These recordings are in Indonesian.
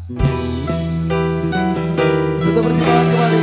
Satu persimpangan kembali.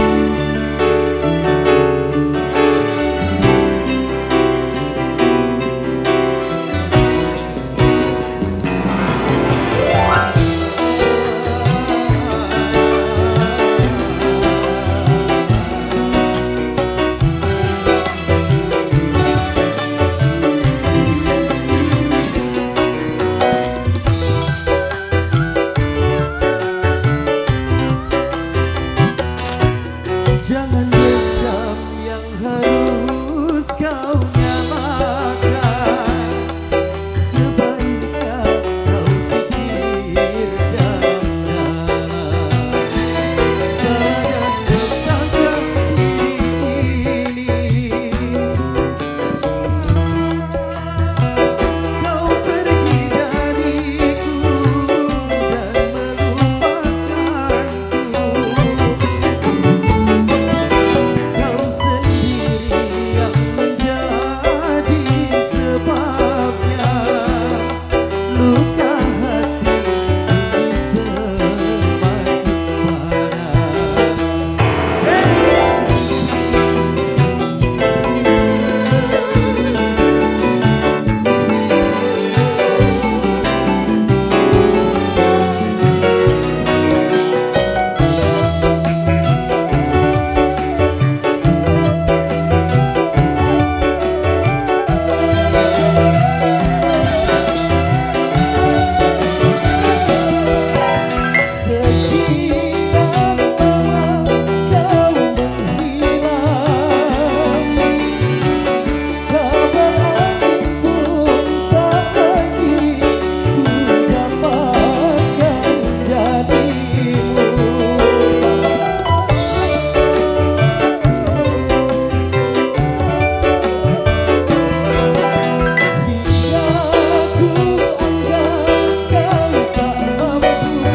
Jangan dendam yang harus kau nyalakan. Sebaiknya kau pikir dalam-dalam. Sadar dosakan diri ini. Kau pergi dariku dan melupakanku. Kau sendiri yang menjadi sebabnya. Luka hati ini semakin parah. Sekian lama kau menghilang, kabar lain pun tak lagi ku dapatkan darimu. Hingga ku anggap kau tak mampu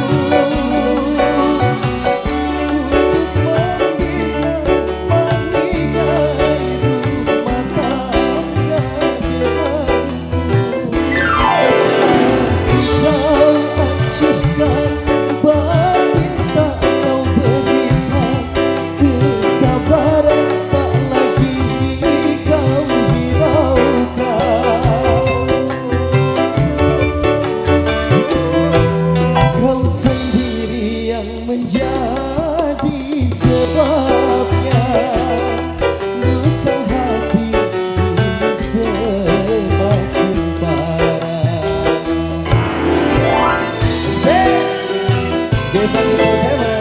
menjadi sebabnya. Luka hati ini semakin parah. Devan itu hebat.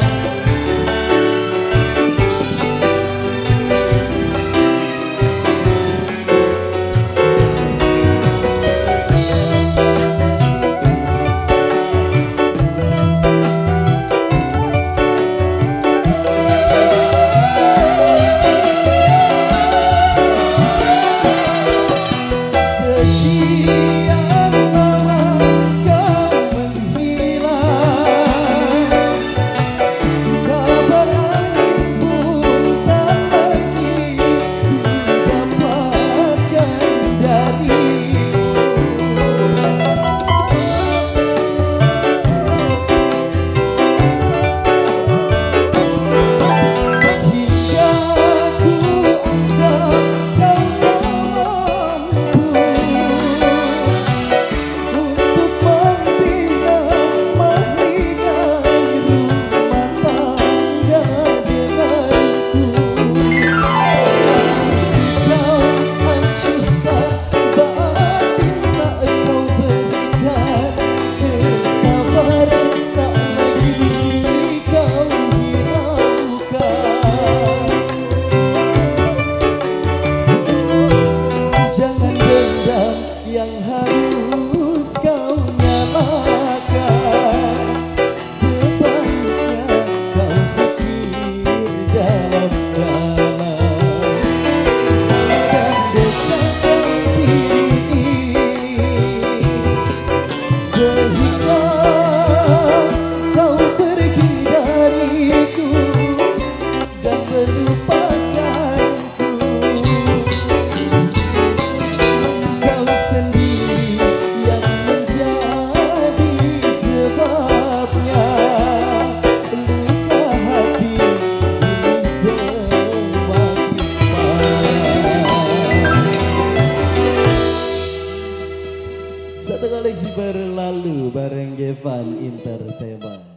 Sekian lama kau menghilang, kabar lain pun tak lagi ku dapatkan darimu. Hingga ku anggap kau tak mampu untuk membina mahligai rumah tangga denganku. Kau hancurkan batin tak kau berikan, kesabaran tak lagi kau hiraukan. Jangan dendam yang harus kau nyalakan. Sebaiknya kau pikir dalam-dalam. Sadar dosakan diri ini, sehingga kau pergi dariku dan melupakanku. Kau sendiri yang menjadi sebabnya. Galaksi berlalu bareng Gevan Entertainment.